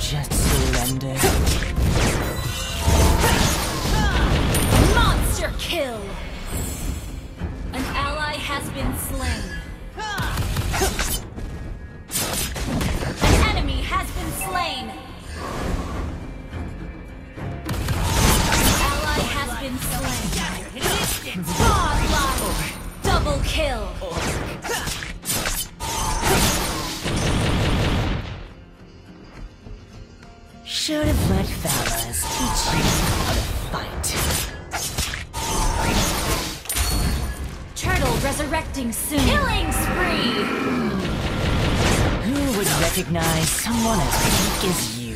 just surrender? Monster kill! An ally has been slain. An enemy has been slain. An ally has been slain. Godlike! Double kill! Should have let fellas teach you how to fight. Turtle resurrecting soon. Killing spree! Who would recognize someone as weak as you?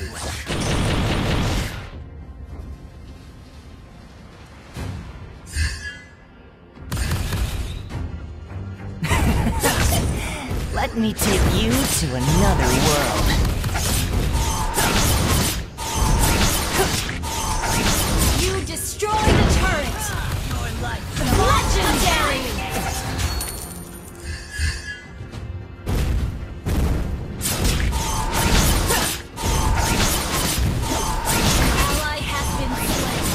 Let me take you to another world. You destroy the turret! Legendary! Ally has been slain.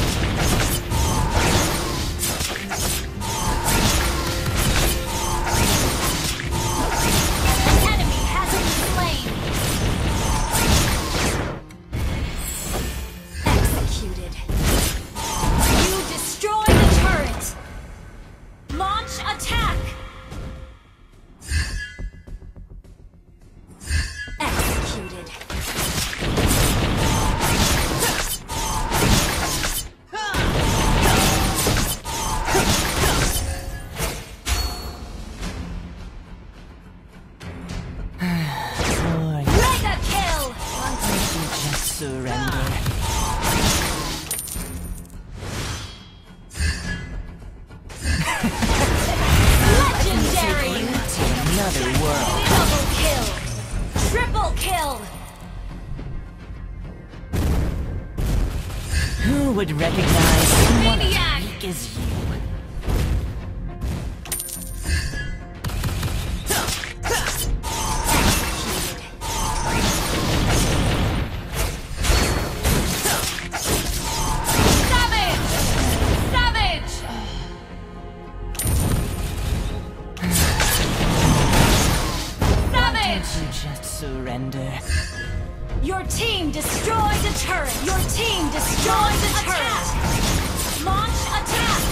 An enemy has been slain. Executed. You destroy the turret! Launch attack! Executed. Boy, Mega kill! why don't you just surrender? Legendary! To another world. Double kill! Triple kill! Who would recognize someone Maniac! as weak as you? Savage! Savage! Savage! You just surrender. Your team destroyed the turret! Your team destroyed the turret! Launch attack!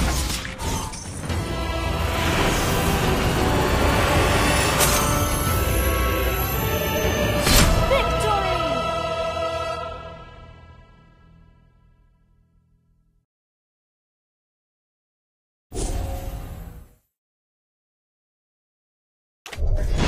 Victory!